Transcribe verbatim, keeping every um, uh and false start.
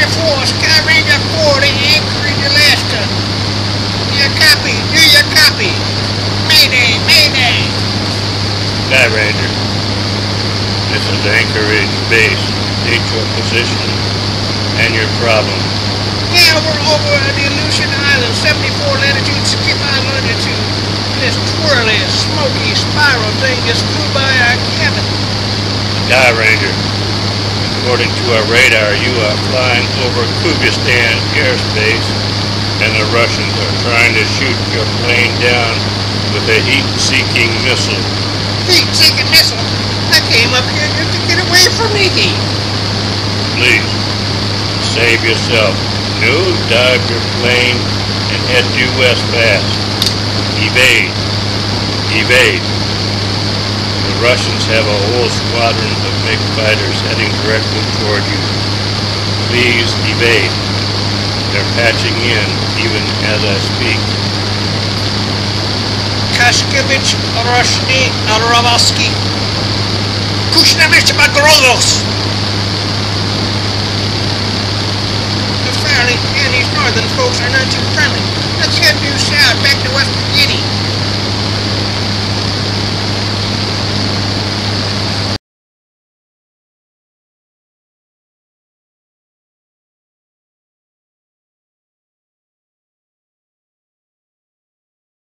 Ranger four, Sky Ranger four, they anchor in Alaska. Do you copy? Do you copy? Mayday, mayday. Sky Ranger, this is Anchorage Base. State your position and your problem. Yeah, we're over at the Aleutian Island, seventy-four latitude, skip our longitude. This twirly, smoky spiral thing just flew by our cabin. Sky Ranger, according to our radar, you are flying over Koogistan airspace, and the Russians are trying to shoot your plane down with a heat-seeking missile. Heat-seeking missile? I came up here just to get away from the heat. Please, save yourself. Nose-dive your plane and head due west fast. Evade. Evade. The Russians have a whole squadron of MiG fighters heading directly toward you. Please evade. They're patching in even as I speak. Kashkevich, Roshni, Aravasky. Kushnamich Bagrodovs. And these northern folks are not too friendly. Let's head due south, back to West Virginia.